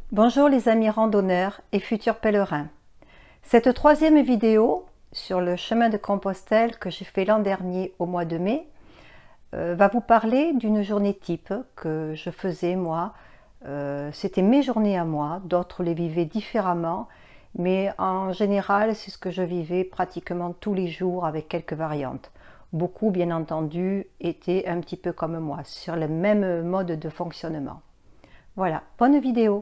Bonjour les amis randonneurs et futurs pèlerins. Cette troisième vidéo sur le chemin de Compostelle que j'ai fait l'an dernier au mois de mai va vous parler d'une journée type que je faisais moi. C'était mes journées à moi, d'autres les vivaient différemment, mais en général c'est ce que je vivais pratiquement tous les jours avec quelques variantes. Beaucoup bien entendu étaient un petit peu comme moi, sur le même mode de fonctionnement. Voilà, bonne vidéo!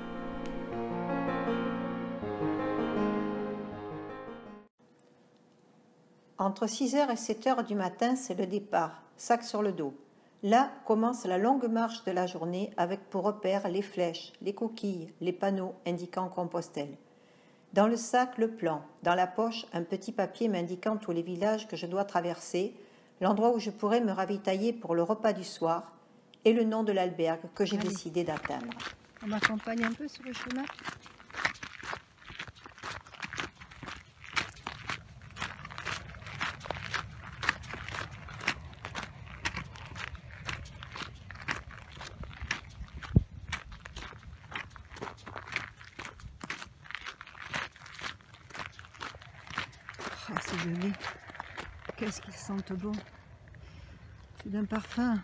Entre 6h et 7h du matin, c'est le départ, sac sur le dos. Là commence la longue marche de la journée avec pour repère les flèches, les coquilles, les panneaux indiquant Compostelle. Dans le sac, le plan. Dans la poche, un petit papier m'indiquant tous les villages que je dois traverser, l'endroit où je pourrais me ravitailler pour le repas du soir et le nom de l'albergue que j'ai décidé d'atteindre. On m'accompagne un peu sur le chemin. Ah, c'est gelé. Qu'est-ce qu'ils sentent bon. C'est d'un parfum.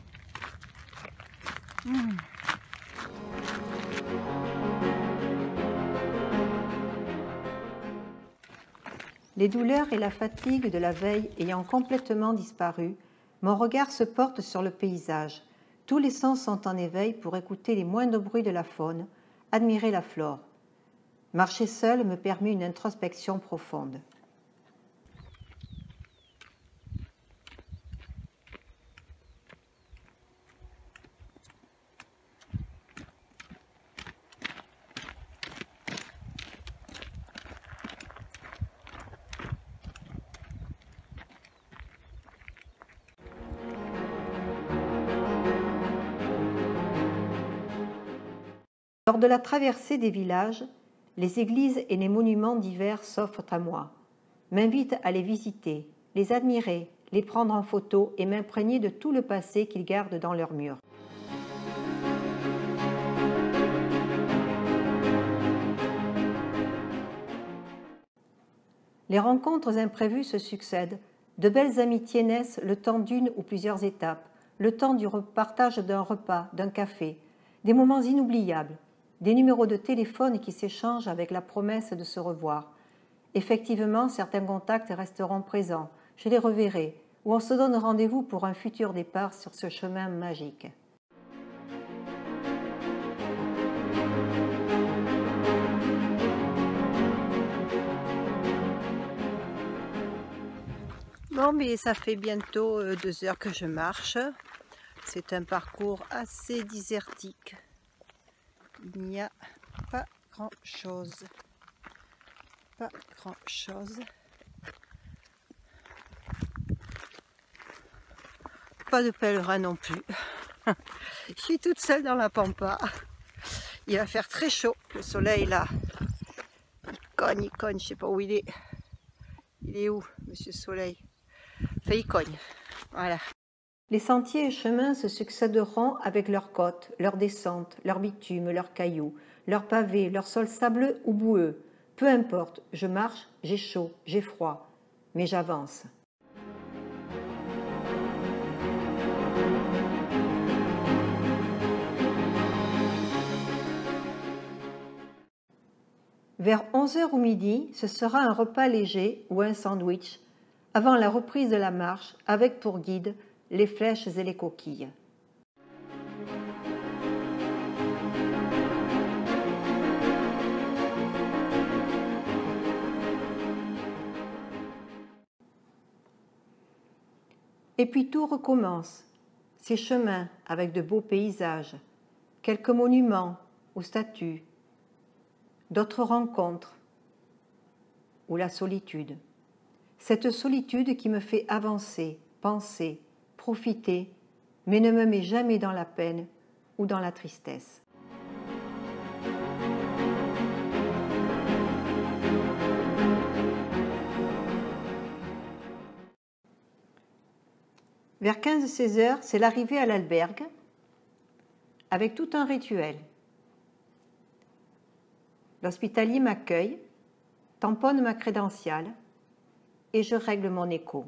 Les douleurs et la fatigue de la veille ayant complètement disparu, mon regard se porte sur le paysage. Tous les sens sont en éveil pour écouter les moindres bruits de la faune, admirer la flore. Marcher seul me permet une introspection profonde. Lors de la traversée des villages, les églises et les monuments divers s'offrent à moi, m'invitent à les visiter, les admirer, les prendre en photo et m'imprégner de tout le passé qu'ils gardent dans leurs murs. Les rencontres imprévues se succèdent, de belles amitiés naissent le temps d'une ou plusieurs étapes, le temps du partage d'un repas, d'un café, des moments inoubliables, des numéros de téléphone qui s'échangent avec la promesse de se revoir. Effectivement, certains contacts resteront présents, je les reverrai, ou on se donne rendez-vous pour un futur départ sur ce chemin magique. Bon, mais ça fait bientôt 2 heures que je marche. C'est un parcours assez désertique. Il n'y a pas grand-chose. Pas grand-chose. Pas de pèlerin non plus. Je suis toute seule dans la pampa. Il va faire très chaud. Le soleil là, il cogne, je sais pas où il est. Il est où, Monsieur Soleil? Enfin, il cogne. Voilà. Les sentiers et chemins se succéderont avec leurs côtes, leurs descentes, leurs bitumes, leurs cailloux, leurs pavés, leurs sols sableux ou boueux. Peu importe, je marche, j'ai chaud, j'ai froid, mais j'avance. Vers 11h ou midi, ce sera un repas léger ou un sandwich, avant la reprise de la marche, avec pour guide les flèches et les coquilles. Et puis tout recommence, ces chemins avec de beaux paysages, quelques monuments ou statues, d'autres rencontres ou la solitude. Cette solitude qui me fait avancer, penser, profiter, mais ne me met jamais dans la peine ou dans la tristesse. Vers 15-16 heures, c'est l'arrivée à l'albergue avec tout un rituel. L'hospitalier m'accueille, tamponne ma crédentiale et je règle mon écho.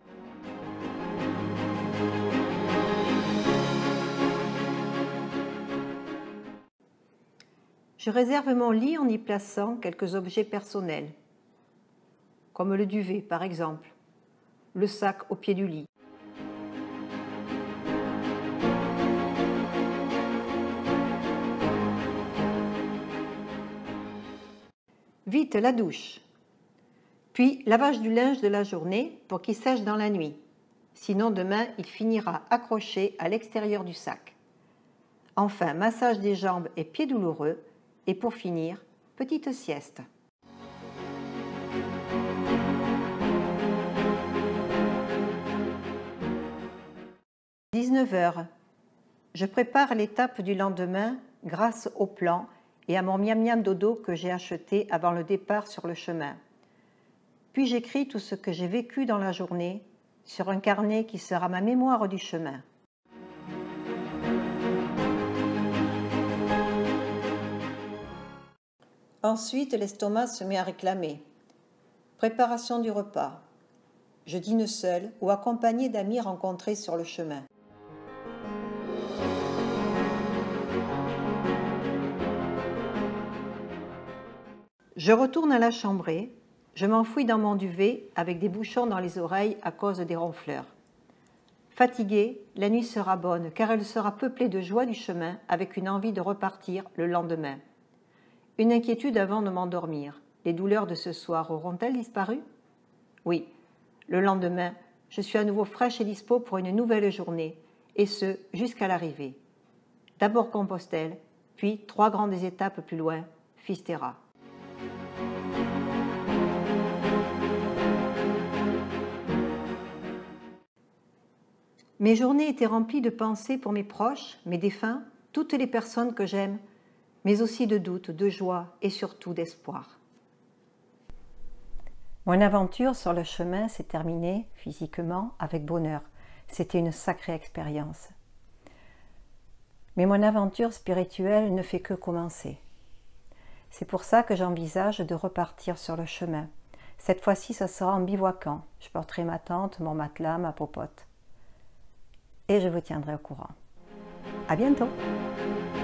Je réserve mon lit en y plaçant quelques objets personnels, comme le duvet par exemple, le sac au pied du lit. Vite la douche, puis lavage du linge de la journée pour qu'il sèche dans la nuit, sinon demain il finira accroché à l'extérieur du sac. Enfin, massage des jambes et pieds douloureux, et pour finir, petite sieste. « 19h. Je prépare l'étape du lendemain grâce au plan et à mon miam-miam dodo que j'ai acheté avant le départ sur le chemin. Puis j'écris tout ce que j'ai vécu dans la journée sur un carnet qui sera ma mémoire du chemin. Ensuite, l'estomac se met à réclamer. Préparation du repas. Je dîne seule ou accompagnée d'amis rencontrés sur le chemin. Je retourne à la chambrée. Je m'enfouis dans mon duvet avec des bouchons dans les oreilles à cause des ronfleurs. Fatiguée, la nuit sera bonne car elle sera peuplée de joie du chemin avec une envie de repartir le lendemain. Une inquiétude avant de m'endormir. Les douleurs de ce soir auront-elles disparu? Oui. Le lendemain, je suis à nouveau fraîche et dispo pour une nouvelle journée, et ce, jusqu'à l'arrivée. D'abord Compostelle, puis 3 grandes étapes plus loin, Fisterra. Mes journées étaient remplies de pensées pour mes proches, mes défunts, toutes les personnes que j'aime, mais aussi de doutes, de joie et surtout d'espoir. Mon aventure sur le chemin s'est terminée physiquement avec bonheur. C'était une sacrée expérience. Mais mon aventure spirituelle ne fait que commencer. C'est pour ça que j'envisage de repartir sur le chemin. Cette fois-ci, ça sera en bivouaquant. Je porterai ma tente, mon matelas, ma popote. Et je vous tiendrai au courant. À bientôt!